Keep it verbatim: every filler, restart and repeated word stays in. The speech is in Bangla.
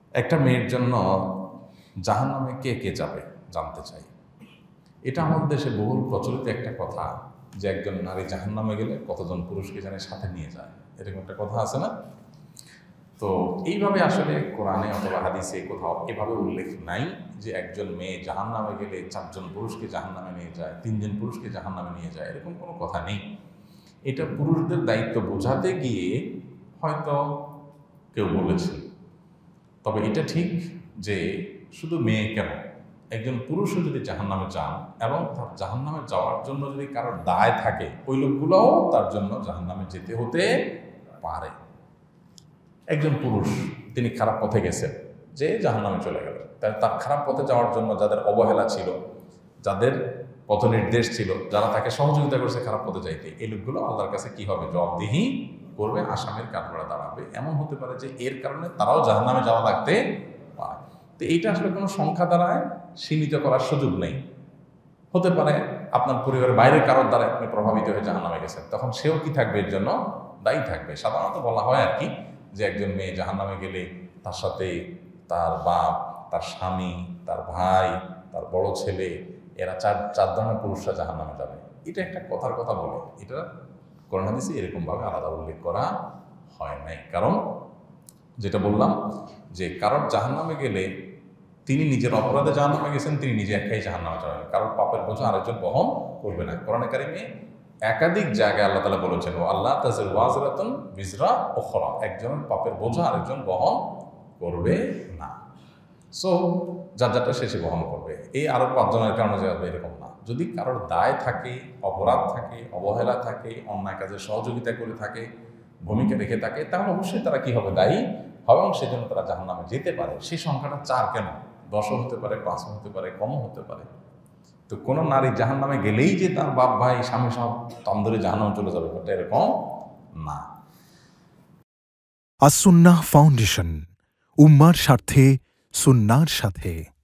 একটা মেয়ের জন্য জাহান্নামে কে কে যাবে জানতে চাই। এটা আমাদের দেশে বহুল প্রচলিত একটা কথা যে একজন নারী জাহান্নামে গেলে কতজন পুরুষকে জানে সাথে নিয়ে যায়, এরকম একটা কথা আছে না? তো এইভাবে আসলে কোরআনে অথবা হাদিসে কোথাও এভাবে উল্লেখ নাই যে একজন মেয়ে জাহান্নামে গেলে চারজন পুরুষকে জাহান্নামে নিয়ে যায়, তিনজন পুরুষকে জাহান্নামে নিয়ে যায়, এরকম কোনো কথা নেই। এটা পুরুষদের দায়িত্ব বোঝাতে গিয়ে হয়তো কেউ বলেছে। তবে এটা ঠিক যে শুধু মেয়ে কেন, একজন পুরুষও যদি জাহান্নামে যান এবং তার জাহান্নামে যাওয়ার জন্য যদি কারোর দায় থাকে, ওই লোকগুলোও তার জন্য জাহান্নামে যেতে হতে পারে। একজন পুরুষ তিনি খারাপ পথে গেছেন, যে জাহান্নামে চলে গেল, তাই তার খারাপ পথে যাওয়ার জন্য যাদের অবহেলা ছিল, যাদের পথ নির্দেশ ছিল, যারা তাকে সহযোগিতা করছে খারাপ পথে যাইতে, এই লোকগুলো আল্লাহর কাছে কি হবে? জবাবদিহি করবে, আসামির কাঠগড়া দাঁড়াবে। এমন হতে পারে যে এর কারণে তারাও জাহান্নামে যাওয়া লাগতে পারে। তো এইটা আসলে কোনো সংখ্যা দ্বারায় সীমিত করার সুযোগ নেই। হতে পারে আপনার পরিবারের বাইরের কারোর দ্বারা আপনি প্রভাবিত হয়ে জাহান্নামে গেছেন, তখন সেও কি থাকবে? এর জন্য দায়ী থাকবে। সাধারণত বলা হয় আর কি যে একজন মেয়ে জাহান্নামে গেলে তার সাথে তার বাপ, তার স্বামী, তার ভাই, তার বড় ছেলে, এরা চার চার ধরনের পুরুষরা জাহান্নামে যাবে। এটা একটা কথার কথা বলে, এটা কোরআন হাদিসে এরকমভাবে আলাদা উল্লেখ করা হয় নাই। কারণ যেটা বললাম যে কারোর জাহান্নামে গেলে তিনি নিজের অপরাধে জাহান্নামে গেছেন, তিনি নিজে একাই জাহান্নামে যাবেন, কারোর পাপের বোঝা আরেকজন বহন করবে না। কোরআনে কারিমে একাধিক জায়গায় আল্লাহ তাআলা বলেছেন, ও আল্লাহ তাজিরু ওয়াজিরাতুন বিজরা উখরা, একজনের পাপের বোঝা আরেকজন বহন করবে না। সো যার যারটা শেষে বহন করবে, এই আরো পাঁচজনের কারণে যাবে এরকম না। যদি কারোর দায় থাকে, অপরাধ থাকে, অবহেলা থাকে, অন্যায় কাজে সহযোগিতা করে থাকে, ভূমিকা রেখে থাকে, তাহলে অবশ্যই তারা কি হবে? দায়ী হবে, এবং সেজন্য তারা জাহান্নামে যেতে পারে। সেই সংখ্যাটা চার কেন, দশও হতে পারে, পাঁচও হতে পারে, কমও হতে পারে। তো কোনো নারী জাহান্নামে গেলেই যে তার বাপ ভাই স্বামী সব তন্দরে জাহান্নামে চলে যাবে, এটা এরকম না। আস সুন্নাহ ফাউন্ডেশন, উম্মার স্বার্থে সুন্নাহর সাথে।